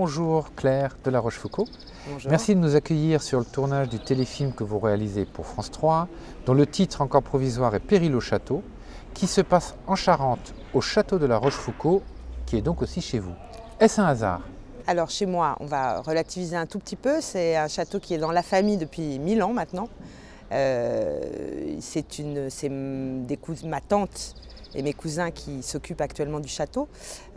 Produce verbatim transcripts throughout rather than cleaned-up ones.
Bonjour Claire de La Rochefoucauld. Bonjour. Merci de nous accueillir sur le tournage du téléfilm que vous réalisez pour France trois, dont le titre encore provisoire est Péril au château, qui se passe en Charente, au château de La Rochefoucauld, qui est donc aussi chez vous. Est-ce un hasard? Alors chez moi, on va relativiser un tout petit peu. C'est un château qui est dans la famille depuis mille ans maintenant. Euh, c'est une, c'est des cousins, ma tante et mes cousins qui s'occupent actuellement du château.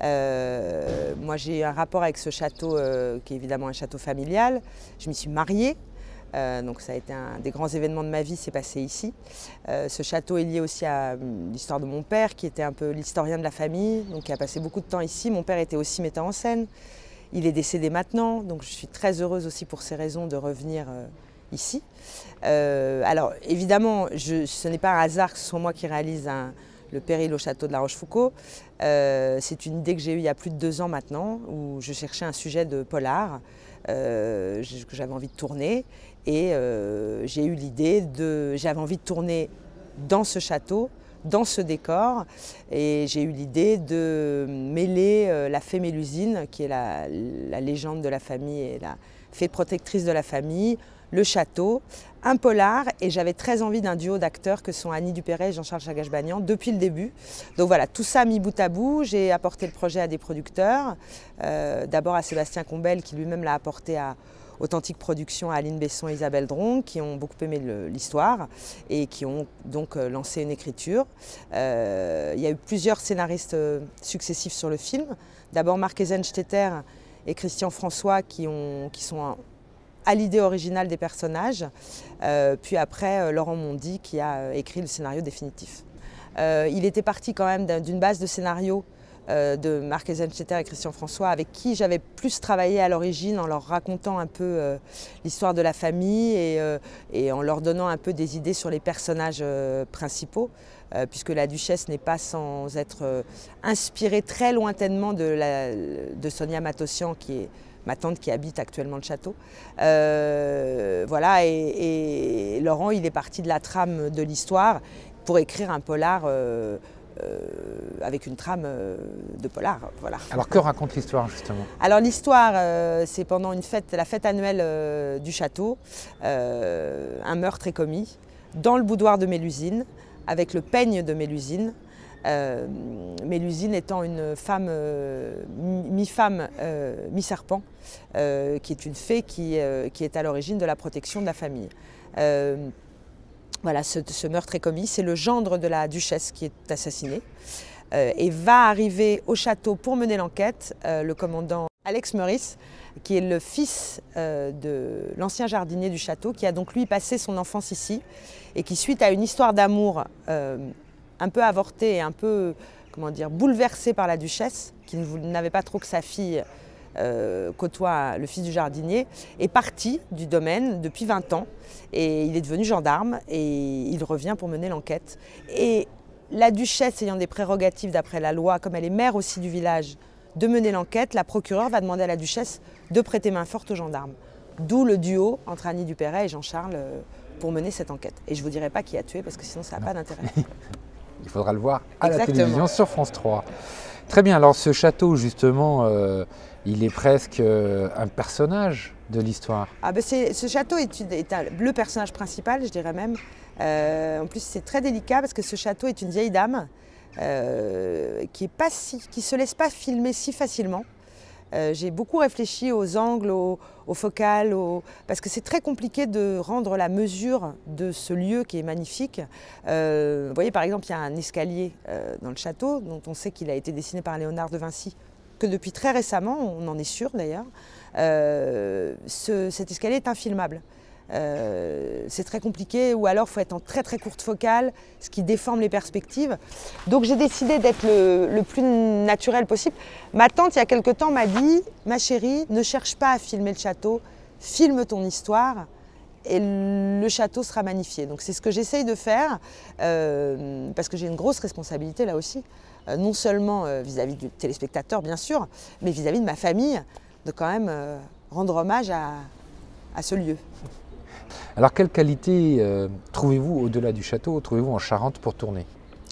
Euh, moi j'ai un rapport avec ce château euh, qui est évidemment un château familial. Je m'y suis mariée. Euh, donc ça a été un des grands événements de ma vie, c'est passé ici. Euh, ce château est lié aussi à l'histoire de mon père, qui était un peu l'historien de la famille, donc qui a passé beaucoup de temps ici. Mon père était aussi metteur en scène. Il est décédé maintenant, donc je suis très heureuse aussi pour ces raisons de revenir euh, ici. Euh, alors évidemment, je, ce n'est pas un hasard que ce soit moi qui réalise un, le Péril au château de La Rochefoucauld. Euh, c'est une idée que j'ai eue il y a plus de deux ans maintenant, où je cherchais un sujet de polar euh, que j'avais envie de tourner. Et euh, j'ai eu l'idée de... J'avais envie de tourner dans ce château, dans ce décor, et j'ai eu l'idée de mêler euh, la fée Mélusine, qui est la, la légende de la famille et la fée protectrice de la famille, le château, un polar, et j'avais très envie d'un duo d'acteurs que sont Annie Dupéret et Jean-Charles Chagach-Bagnan depuis le début. Donc voilà, tout ça mis bout à bout, j'ai apporté le projet à des producteurs, euh, d'abord à Sébastien Combel qui lui-même l'a apporté à Authentique Productions, à Aline Besson et Isabelle Dron, qui ont beaucoup aimé l'histoire et qui ont donc lancé une écriture. Euh, il y a eu plusieurs scénaristes successifs sur le film. D'abord Marc Eisenstetter et Christian François qui, ont, qui sont à l'idée originale des personnages. Euh, puis après Laurent Mondy qui a écrit le scénario définitif. Euh, il était parti quand même d'une base de scénario de Marc Eisenstetter et Christian François, avec qui j'avais plus travaillé à l'origine en leur racontant un peu euh, l'histoire de la famille et, euh, et en leur donnant un peu des idées sur les personnages euh, principaux, euh, puisque la duchesse n'est pas sans être euh, inspirée très lointainement de, la, de Sonia Matossian, qui est ma tante qui habite actuellement le château. Euh, voilà, et, et Laurent, il est parti de la trame de l'histoire pour écrire un polar euh, Euh, avec une trame euh, de polar. Voilà. Alors que raconte l'histoire justement? Alors l'histoire, euh, c'est pendant une fête, la fête annuelle euh, du château, euh, un meurtre est commis dans le boudoir de Mélusine, avec le peigne de Mélusine. Euh, Mélusine étant une femme, euh, mi-femme, euh, mi-serpent, euh, qui est une fée qui, euh, qui est à l'origine de la protection de la famille. Euh, Voilà, ce, ce meurtre est commis, c'est le gendre de la duchesse qui est assassiné. Euh, et va arriver au château pour mener l'enquête euh, le commandant Alex Meurice, qui est le fils euh, de l'ancien jardinier du château, qui a donc lui passé son enfance ici, et qui, suite à une histoire d'amour euh, un peu avortée et un peu, comment dire, bouleversée par la duchesse, qui n'avait pas trop que sa fille Euh, côtoie le fils du jardinier, est parti du domaine depuis vingt ans et il est devenu gendarme et il revient pour mener l'enquête. Et la duchesse ayant des prérogatives d'après la loi, comme elle est maire aussi du village, de mener l'enquête, la procureure va demander à la duchesse de prêter main forte aux gendarmes. D'où le duo entre Annie Dupéret et Jean-Charles pour mener cette enquête. Et je ne vous dirai pas qui a tué parce que sinon ça n'a pas d'intérêt. Il faudra le voir à Exactement. la télévision sur France trois. Très bien, alors ce château justement, euh, il est presque euh, un personnage de l'histoire. Ah ben ce château est, est un, le personnage principal, je dirais même. Euh, en plus c'est très délicat parce que ce château est une vieille dame euh, qui est pas si, qui se laisse pas filmer si facilement. Euh, J'ai beaucoup réfléchi aux angles, aux, aux focales, aux... parce que c'est très compliqué de rendre la mesure de ce lieu qui est magnifique. Euh, vous voyez par exemple, il y a un escalier euh, dans le château dont on sait qu'il a été dessiné par Léonard de Vinci, que depuis très récemment, on en est sûr d'ailleurs, euh, ce, cet escalier est infilmable. Euh, c'est très compliqué, ou alors il faut être en très très courte focale, ce qui déforme les perspectives. Donc j'ai décidé d'être le, le plus naturel possible. Ma tante, il y a quelque temps, m'a dit « Ma chérie, ne cherche pas à filmer le château, filme ton histoire et le château sera magnifié. » Donc c'est ce que j'essaye de faire, euh, parce que j'ai une grosse responsabilité là aussi, euh, non seulement vis-à-vis du téléspectateur bien sûr, mais vis-à-vis de ma famille, de quand même euh, rendre hommage à, à ce lieu. Alors quelle qualité euh, trouvez-vous au-delà du château, trouvez-vous en Charente pour tourner?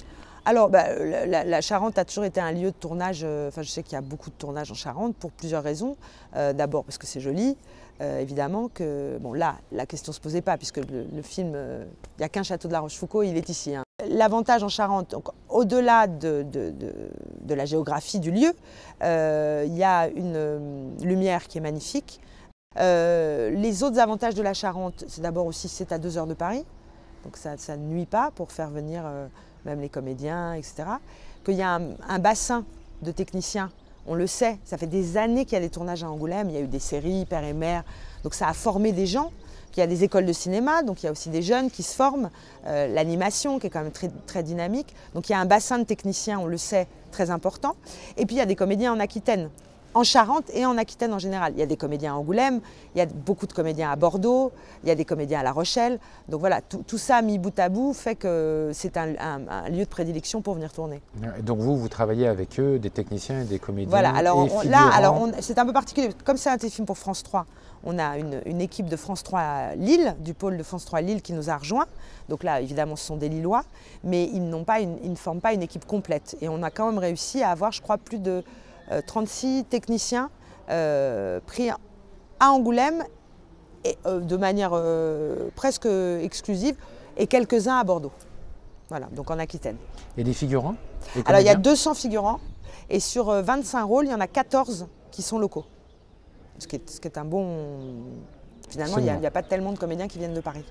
Alors, bah, la, la Charente a toujours été un lieu de tournage. Euh, enfin, je sais qu'il y a beaucoup de tournages en Charente pour plusieurs raisons. Euh, D'abord parce que c'est joli, euh, évidemment. Que, bon, là, la question ne se posait pas, puisque le, le film, il euh, n'y a qu'un château de la Rochefoucauld, il est ici. Hein. L'avantage en Charente, au-delà de, de, de, de la géographie du lieu, euh, il y a une euh, lumière qui est magnifique. Euh, les autres avantages de la Charente, c'est d'abord aussi c'est à deux heures de Paris. Donc ça, ça ne nuit pas pour faire venir euh, même les comédiens, et cetera. Qu'il y a un, un bassin de techniciens, on le sait, ça fait des années qu'il y a des tournages à Angoulême, il y a eu des séries, Père et Mère, donc ça a formé des gens. Il y a des écoles de cinéma, donc il y a aussi des jeunes qui se forment, euh, l'animation qui est quand même très, très dynamique. Donc il y a un bassin de techniciens, on le sait, très important. Et puis il y a des comédiens en Aquitaine, en Charente et en Aquitaine en général. Il y a des comédiens à Angoulême, il y a beaucoup de comédiens à Bordeaux, il y a des comédiens à La Rochelle. Donc voilà, tout, tout ça mis bout à bout fait que c'est un, un, un lieu de prédilection pour venir tourner. Et donc vous, vous travaillez avec eux, des techniciens et des comédiens. Voilà, alors et on, là, alors c'est un peu particulier. Comme c'est un téléfilm pour France trois, on a une, une équipe de France trois à Lille, du pôle de France trois à Lille qui nous a rejoints. Donc là, évidemment, ce sont des Lillois, mais ils, n'ont pas une, ils ne forment pas une équipe complète. Et on a quand même réussi à avoir, je crois, plus de euh, trente-six techniciens euh, pris à Angoulême et, euh, de manière euh, presque exclusive, et quelques-uns à Bordeaux. Voilà, donc en Aquitaine. Et des figurants? Alors il y a deux cents figurants, et sur vingt-cinq rôles, il y en a quatorze qui sont locaux. Ce qui est, ce qui est un bon... Finalement, il n'y a, a pas tellement de comédiens qui viennent de Paris.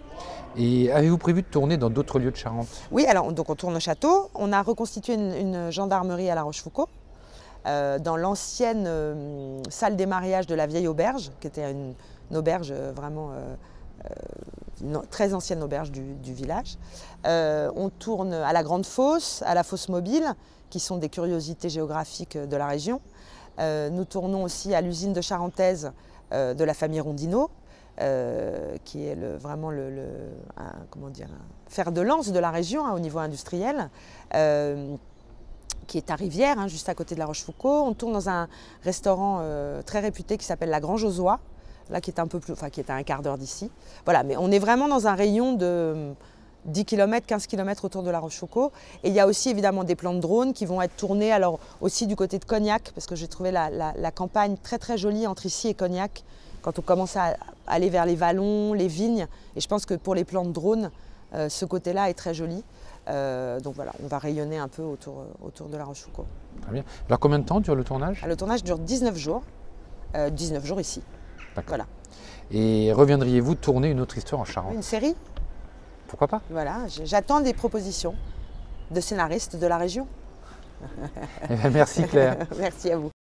Et avez-vous prévu de tourner dans d'autres lieux de Charente? Oui, alors donc on tourne au château. On a reconstitué une, une gendarmerie à La Rochefoucauld, euh, dans l'ancienne euh, salle des mariages de la vieille auberge, qui était une, une auberge euh, vraiment... Euh, euh, une très ancienne auberge du, du village. Euh, on tourne à la Grande Fosse, à la Fosse Mobile, qui sont des curiosités géographiques de la région. Euh, nous tournons aussi à l'usine de Charentaise euh, de la famille Rondineau, euh, qui est le, vraiment le, le un, comment dire, un fer de lance de la région hein, au niveau industriel, euh, qui est à Rivière, hein, juste à côté de La Rochefoucauld. On tourne dans un restaurant euh, très réputé qui s'appelle La Grange aux Oies, là qui est un peu plus, enfin qui est à un quart d'heure d'ici. Voilà, mais on est vraiment dans un rayon de dix kilomètres, quinze kilomètres autour de La Rochefoucauld. Et il y a aussi évidemment des plans de drones qui vont être tournés alors aussi du côté de Cognac, parce que j'ai trouvé la, la, la campagne très très jolie entre ici et Cognac, quand on commence à aller vers les vallons, les vignes. Et je pense que pour les plans de drones, euh, ce côté-là est très joli. Euh, donc voilà, on va rayonner un peu autour, autour de La Rochefoucauld. Très bien. Alors combien de temps dure le tournage? Le tournage dure dix-neuf jours, euh, dix-neuf jours ici. Voilà. Et reviendriez-vous tourner une autre histoire en Charente? Une série? Pourquoi pas? Voilà, j'attends des propositions de scénaristes de la région. Eh bien, merci Claire. Merci à vous.